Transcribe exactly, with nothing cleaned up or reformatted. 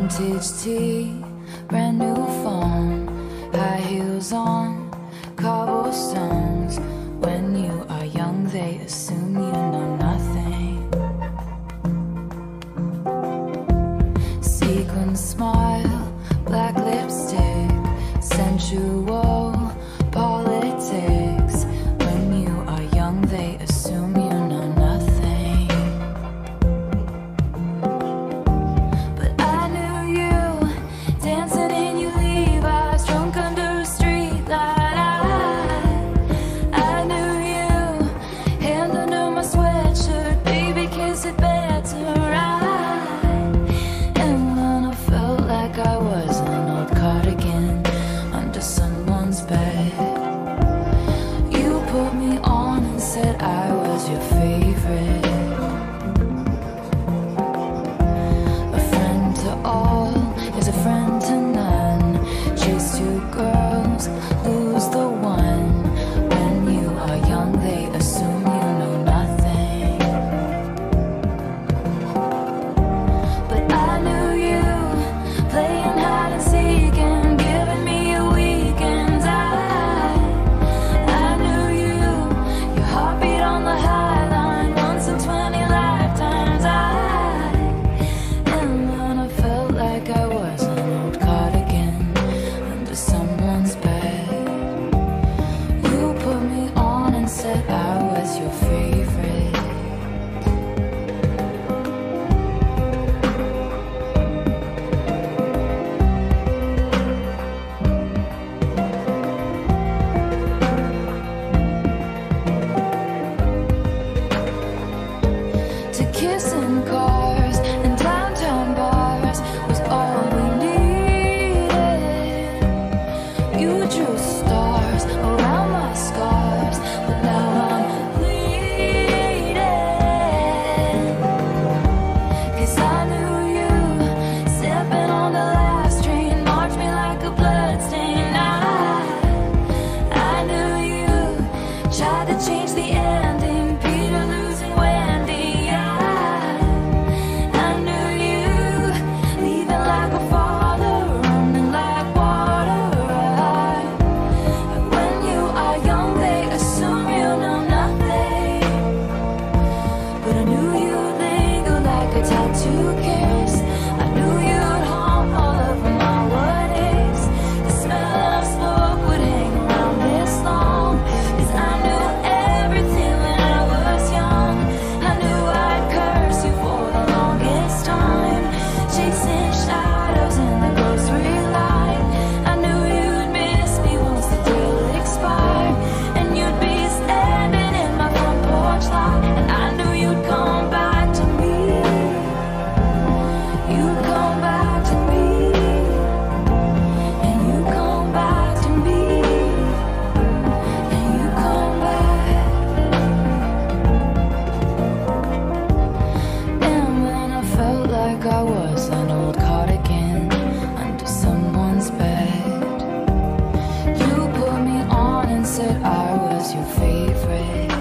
Vintage tea, brand new phone, high heels on, cobblestones. When you are young, they assume you know nothing. Sequin smile, black lipstick, sensual politics. When you are young, they assume you know nothing. But I knew you, dancing in your Levi's, drunk under a street light. I, I knew you, hand under my sweatshirt, baby, kiss it better, right? And when I felt like I was an old cardigan under someone's bed, you put me on and said I was your favorite. A friend to all is a friend to none. Chase two girls, lose the one. When you are young, they assume you know nothing. But I knew you, playing hide and seek and giving me a weekend. I, I knew you, your heartbeat on the high line, once in twenty lifetimes. I, and when I felt like I was an old cardigan under someone's bed, you put me on and said I was your favorite. To kiss in cars and downtown bars was all we needed. You drew stars around my scars, but now I'm bleeding. 'Cause I knew you, stepping on the last train, marched me like a bloodstain. I, I knew you, tried to change the ending, Peter losing Wendy. I, I knew you, leaving like a father, running like water. I, when you are young, they assume you know nothing. But I knew you'd linger like a tattoo kiss. I knew you'd haunt all over my what is. The smell of smoke would hang around this long. 'Cause I knew everything when I was young. I knew I'd curse you for the longest time, chasing shadows in the grocery line. I knew you'd miss me once the thrill expired, and you'd be standing in my front porch lot. And I knew you'd come back to me. You'd come back to me. And you come back to me. And you come back. And when I felt like I was an old cardigan under someone's bed, you put me on and said I was your favorite.